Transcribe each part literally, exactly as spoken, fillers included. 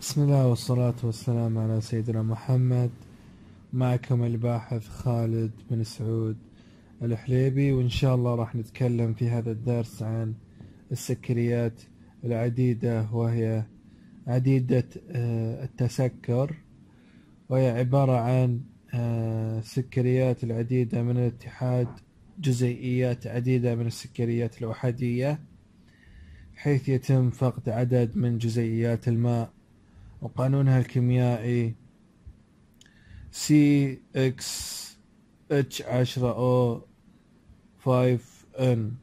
بسم الله والصلاة والسلام على سيدنا محمد. معكم الباحث خالد بن سعود الحليبي، وإن شاء الله راح نتكلم في هذا الدرس عن السكريات العديدة، وهي عديدة التسكر، وهي عبارة عن السكريات العديدة من اتحاد جزيئيات عديدة من السكريات الأحادية، حيث يتم فقد عدد من جزيئيات الماء، وقانونها الكيميائي سي إكس إتش عشرة أو خمسة إن.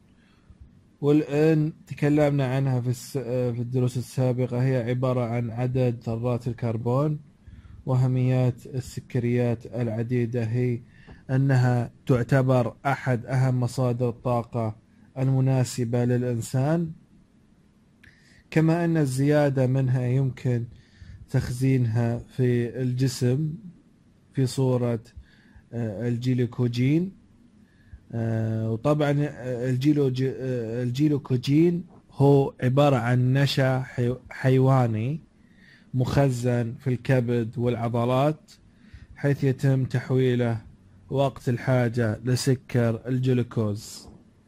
والإن تكلمنا عنها في في الدروس السابقة، هي عبارة عن عدد ذرات الكربون. وأهميات السكريات العديدة هي أنها تعتبر أحد أهم مصادر الطاقة المناسبة للإنسان، كما أن الزيادة منها يمكن تخزينها في الجسم في صورة الجلوكوجين. وطبعا الجلوكوجين هو عبارة عن نشا حيواني مخزن في الكبد والعضلات، حيث يتم تحويله وقت الحاجة لسكر الجلوكوز.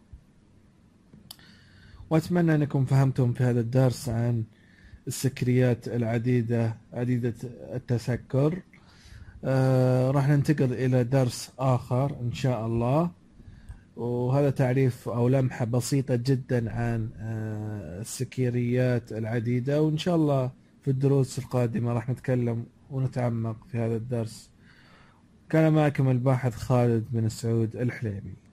وأتمنى أنكم فهمتم في هذا الدرس عن السكريات العديدة عديدة التسكر. آه راح ننتقل إلى درس آخر إن شاء الله، وهذا تعريف أو لمحة بسيطة جدا عن آه السكريات العديدة، وإن شاء الله في الدروس القادمة راح نتكلم ونتعمق في هذا الدرس. كان معكم الباحث خالد بن سعود الحليبي.